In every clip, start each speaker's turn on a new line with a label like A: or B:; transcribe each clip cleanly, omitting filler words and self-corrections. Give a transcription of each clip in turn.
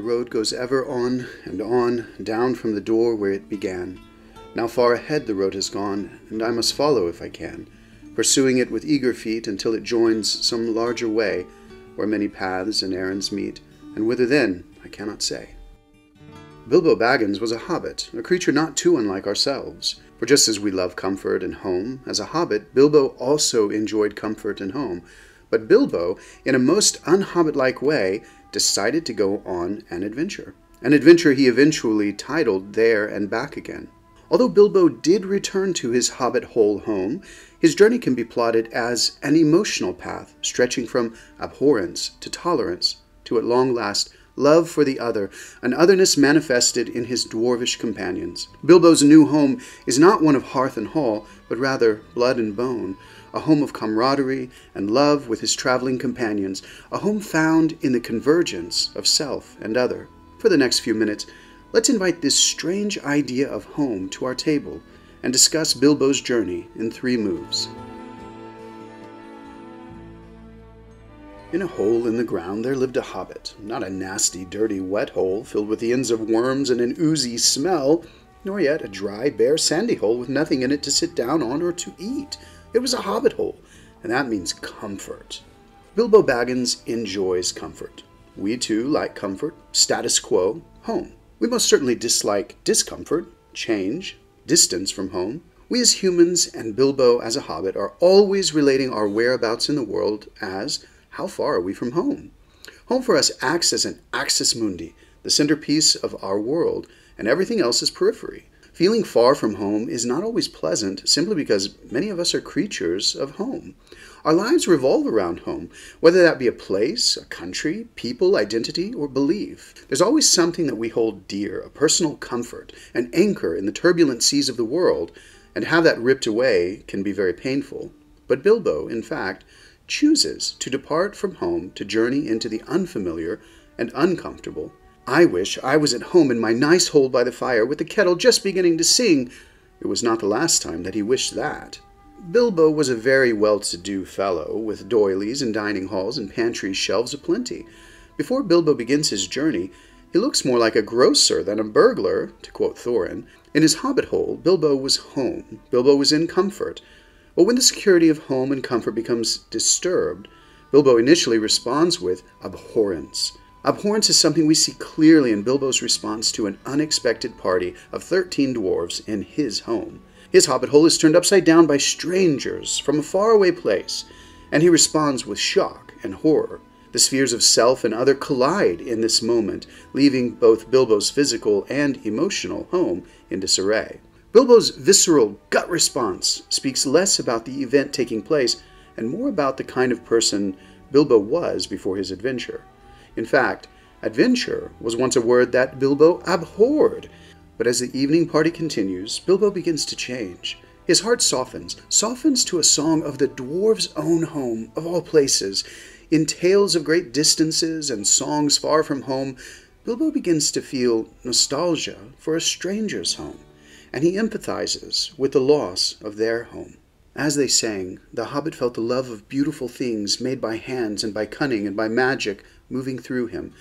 A: The road goes ever on, down from the door where it began. Now far ahead the road has gone, and I must follow if I can, pursuing it with eager feet until it joins some larger way, where many paths and errands meet, and whither then I cannot say. Bilbo Baggins was a hobbit, a creature not too unlike ourselves. For just as we love comfort and home, as a hobbit, Bilbo also enjoyed comfort and home. But Bilbo, in a most un-hobbit-like way, decided to go on an adventure he eventually titled There and Back Again. Although Bilbo did return to his hobbit hole home, his journey can be plotted as an emotional path, stretching from abhorrence to tolerance, to at long last love for the other, an otherness manifested in his dwarvish companions. Bilbo's new home is not one of hearth and hall, but rather blood and bone, a home of camaraderie and love with his traveling companions, a home found in the convergence of self and other. For the next few minutes, let's invite this strange idea of home to our table and discuss Bilbo's journey in 3 moves. In a hole in the ground there lived a hobbit, not a nasty, dirty, wet hole filled with the ends of worms and an oozy smell, nor yet a dry, bare, sandy hole with nothing in it to sit down on or to eat. It was a hobbit hole, and that means comfort. Bilbo Baggins enjoys comfort. We too like comfort, status quo, home. We most certainly dislike discomfort, change, distance from home. We as humans and Bilbo as a hobbit are always relating our whereabouts in the world as how far are we from home? Home for us acts as an axis mundi, the centerpiece of our world, and everything else is periphery. Feeling far from home is not always pleasant simply because many of us are creatures of home. Our lives revolve around home, whether that be a place, a country, people, identity, or belief. There's always something that we hold dear, a personal comfort, an anchor in the turbulent seas of the world, and to have that ripped away can be very painful. But Bilbo, in fact, chooses to depart from home to journey into the unfamiliar and uncomfortable. I wish I was at home in my nice hole by the fire with the kettle just beginning to sing. It was not the last time that he wished that. Bilbo was a very well-to-do fellow, with doilies and dining halls and pantry shelves aplenty. Before Bilbo begins his journey, he looks more like a grocer than a burglar, to quote Thorin. In his hobbit hole, Bilbo was home. Bilbo was in comfort. But when the security of home and comfort becomes disturbed, Bilbo initially responds with abhorrence. Abhorrence is something we see clearly in Bilbo's response to an unexpected party of 13 dwarves in his home. His hobbit hole is turned upside down by strangers from a faraway place, and he responds with shock and horror. The spheres of self and other collide in this moment, leaving both Bilbo's physical and emotional home in disarray. Bilbo's visceral gut response speaks less about the event taking place and more about the kind of person Bilbo was before his adventure. In fact, adventure was once a word that Bilbo abhorred. But as the evening party continues, Bilbo begins to change. His heart softens to a song of the dwarves' own home, of all places. In tales of great distances and songs far from home, Bilbo begins to feel nostalgia for a stranger's home, and he empathizes with the loss of their home. As they sang, the hobbit felt the love of beautiful things made by hands and by cunning and by magic moving through him.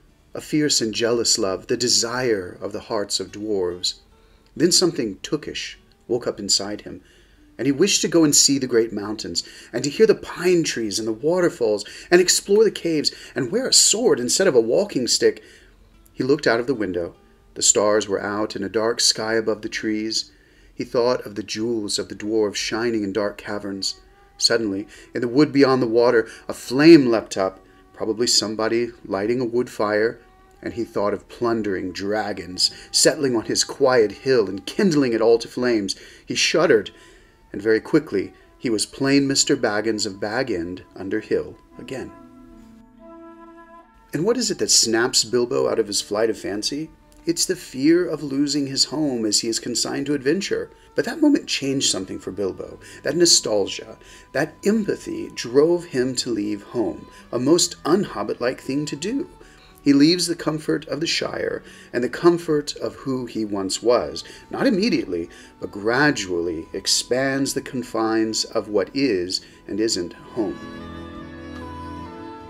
A: A fierce and jealous love, the desire of the hearts of dwarves. Then something tookish woke up inside him, and he wished to go and see the great mountains, and to hear the pine trees and the waterfalls, and explore the caves, and wear a sword instead of a walking stick. He looked out of the window. The stars were out in a dark sky above the trees. He thought of the jewels of the dwarves shining in dark caverns. Suddenly, in the wood beyond the water, a flame leapt up, probably somebody lighting a wood fire, and he thought of plundering dragons settling on his quiet hill and kindling it all to flames. He shuddered, and very quickly he was plain Mr. Baggins of Bag End under hill again. And what is it that snaps Bilbo out of his flight of fancy? It's the fear of losing his home as he is consigned to adventure. But that moment changed something for Bilbo. That nostalgia, that empathy drove him to leave home, a most un-hobbit-like thing to do. He leaves the comfort of the Shire and the comfort of who he once was, not immediately, but gradually expands the confines of what is and isn't home.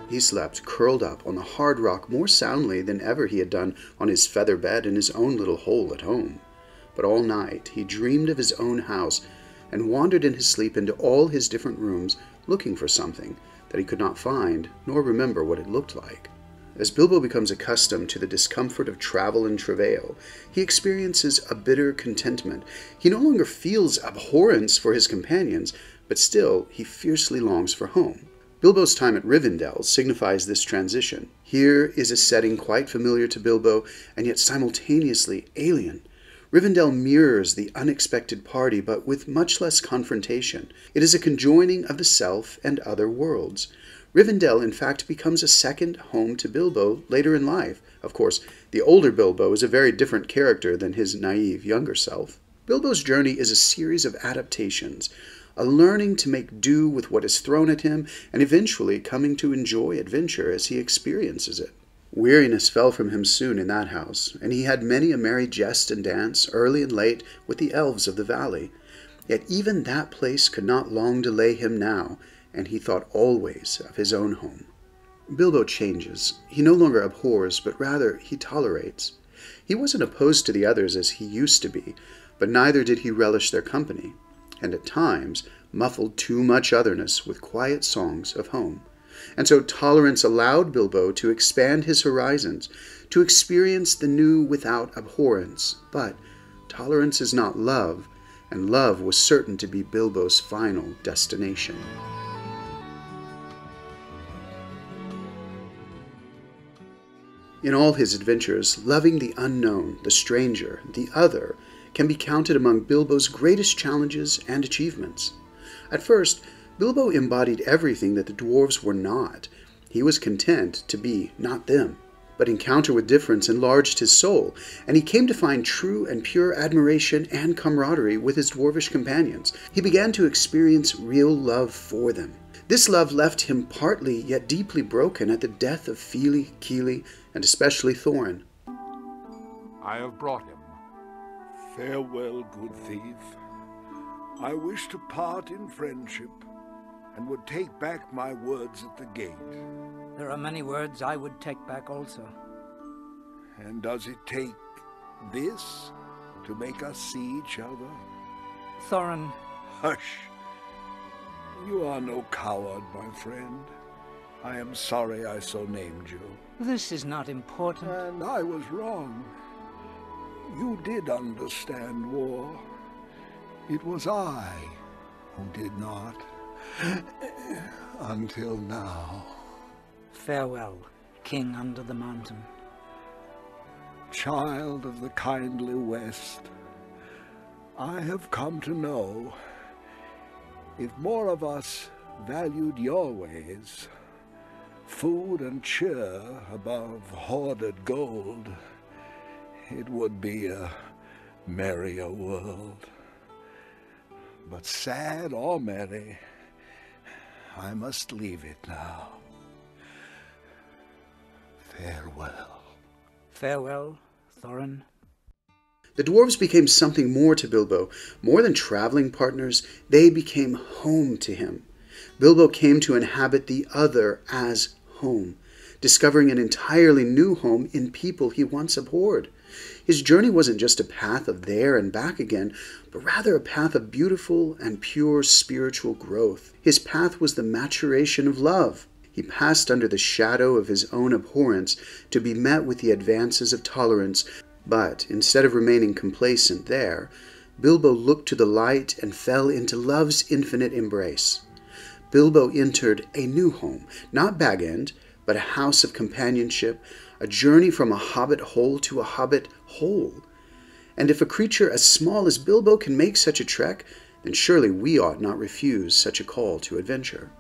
A: he slept curled up on the hard rock more soundly than ever he had done on his feather bed in his own little hole at home. But all night he dreamed of his own house, and wandered in his sleep into all his different rooms, looking for something that he could not find, nor remember what it looked like. As Bilbo becomes accustomed to the discomfort of travel and travail, he experiences a bitter contentment. He no longer feels abhorrence for his companions, but still he fiercely longs for home. Bilbo's time at Rivendell signifies this transition. Here is a setting quite familiar to Bilbo, and yet simultaneously alien. Rivendell mirrors the unexpected party, but with much less confrontation. It is a conjoining of the self and other worlds. Rivendell, in fact, becomes a second home to Bilbo later in life. Of course, the older Bilbo is a very different character than his naive younger self. Bilbo's journey is a series of adaptations, a learning to make do with what is thrown at him, and eventually coming to enjoy adventure as he experiences it. Weariness fell from him soon in that house, and he had many a merry jest and dance, early and late, with the elves of the valley. Yet even that place could not long delay him now, and he thought always of his own home. Bilbo changes. He no longer abhors, but rather he tolerates. He wasn't opposed to the others as he used to be, but neither did he relish their company, and at times muffled too much otherness with quiet songs of home. And so tolerance allowed Bilbo to expand his horizons, to experience the new without abhorrence. But tolerance is not love, and love was certain to be Bilbo's final destination. In all his adventures, loving the unknown, the stranger, the other, can be counted among Bilbo's greatest challenges and achievements. At first, Bilbo embodied everything that the dwarves were not. He was content to be not them. But encounter with difference enlarged his soul, and he came to find true and pure admiration and camaraderie with his dwarvish companions. He began to experience real love for them. This love left him partly yet deeply broken at the death of Fili, Kili, and especially Thorin.
B: I have brought him.
C: Farewell, good thief. I wish to part in friendship, and would take back my words at the gate.
D: There are many words I would take back also.
C: And does it take this to make us see each other?
D: Thorin.
C: Hush. You are no coward, my friend. I am sorry I so named you.
D: This is not important.
C: And I was wrong. You did understand war. It was I who did not. Until now.
D: Farewell, King under the mountain.
C: Child of the kindly West, I have come to know, if more of us valued your ways, food and cheer above hoarded gold, it would be a merrier world. But sad or merry, I must leave it now. Farewell.
D: Farewell, Thorin.
A: The dwarves became something more to Bilbo. More than traveling partners, they became home to him. Bilbo came to inhabit the other as home, discovering an entirely new home in people he once abhorred. His journey wasn't just a path of there and back again, but rather a path of beautiful and pure spiritual growth. His path was the maturation of love. He passed under the shadow of his own abhorrence to be met with the advances of tolerance, but instead of remaining complacent there, Bilbo looked to the light and fell into love's infinite embrace. Bilbo entered a new home, not Bag End, but a house of companionship, a journey from a hobbit hole to a hobbit hole. And if a creature as small as Bilbo can make such a trek, then surely we ought not refuse such a call to adventure.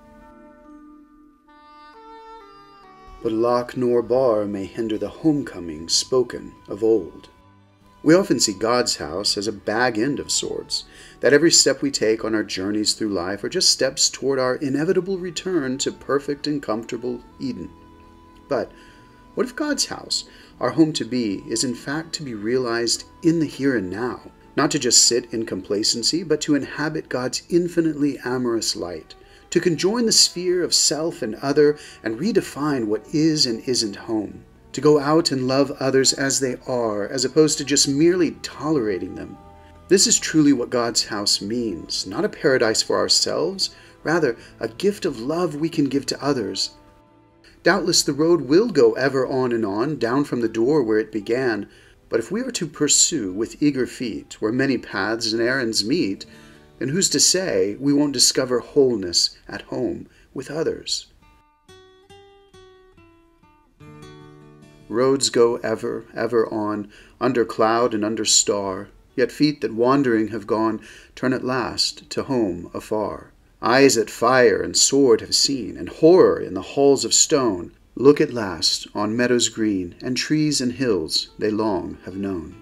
A: But lock nor bar may hinder the homecoming spoken of old. We often see God's house as a Bag End of sorts, that every step we take on our journeys through life are just steps toward our inevitable return to perfect and comfortable Eden. But what if God's house, our home to be, is in fact to be realized in the here and now, not to just sit in complacency, but to inhabit God's infinitely amorous light, to conjoin the sphere of self and other and redefine what is and isn't home, to go out and love others as they are, as opposed to just merely tolerating them. This is truly what God's house means, not a paradise for ourselves, rather a gift of love we can give to others. Doubtless the road will go ever on, down from the door where it began, but if we are to pursue with eager feet where many paths and errands meet, then who's to say we won't discover wholeness at home with others? Roads go ever, ever on, under cloud and under star, yet feet that wandering have gone turn at last to home afar. Eyes that fire and sword have seen, and horror in the halls of stone, look at last on meadows green and trees and hills they long have known.